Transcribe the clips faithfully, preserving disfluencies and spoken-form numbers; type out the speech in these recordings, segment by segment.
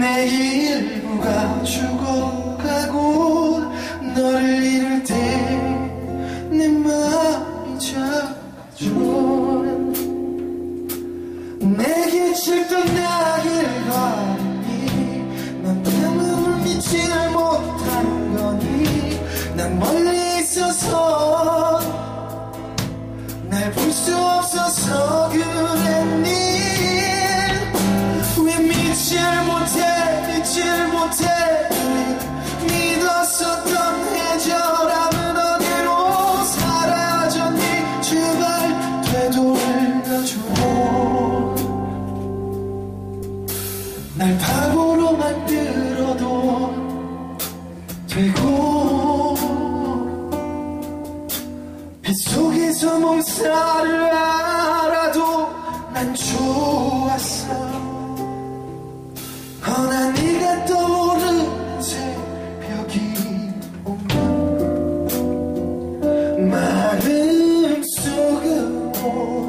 내 일부가 죽어가고 너를 잃을 때 내 마음이 작아져. 내게 질던 나길 바라니 난 밤을 믿지 못한 거니. 난 멀리 있어서 날 볼 수 없어서 그랬니. 왜 믿질 못해 믿질 못해 믿었었던 해저람은 어디로 사라졌니. 제발 되돌려줘. 날 바보로 만들어도 되고 빗속에서 몸살을 알아도 난 좋았어. 허나 네가 떠오르는 새벽이 오면 마음속으로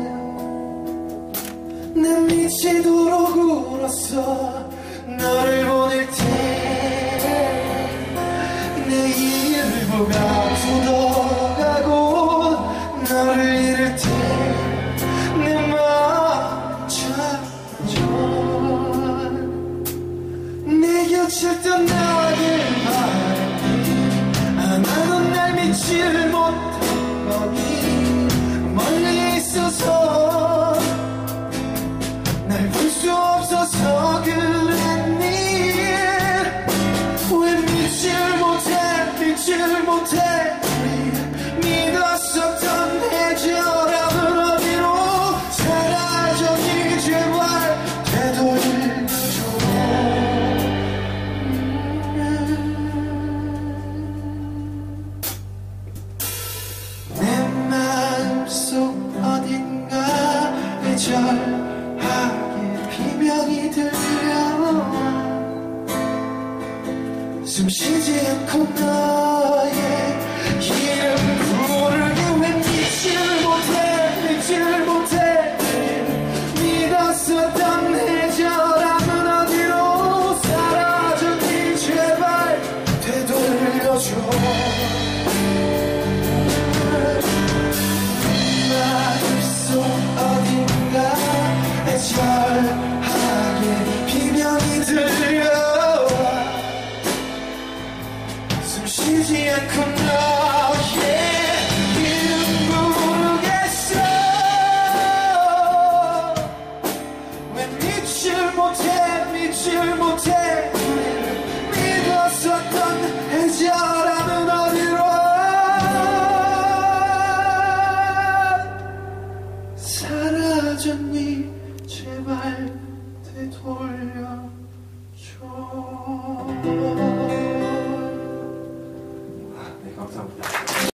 난 미치도록 울었어. 너를 보낼 때 내 일부가 굳어가고 너를 잃을 때 내 마음 작아져. 내 곁을 떠나길 바라니 아마도 날 믿질 못한 거니. 멀리 있어서 날 볼 수 없어서 그랬니. 왜 믿질 못해 믿질 못해 믿었었던 해저람은 어디로 사라졌니. 제발 되돌려줘. 내 마음속 어딘가에 절하게 비명이 들려와 숨쉬지 않고 너의 이름 부르게. 왜 믿질 못해 믿질 못해 믿었었던 해저람은 어디로 사라졌니. 제발 되돌려줘. 마음속 어딘가에 절하게 비명이 들려와 숨쉬지 않고 너의 이름 부르겠어. 왜 믿질 못해 믿질 못해 믿었었던 해저람은 어디로 사라졌니. 제발 되돌려줘. 네, 감사합니다.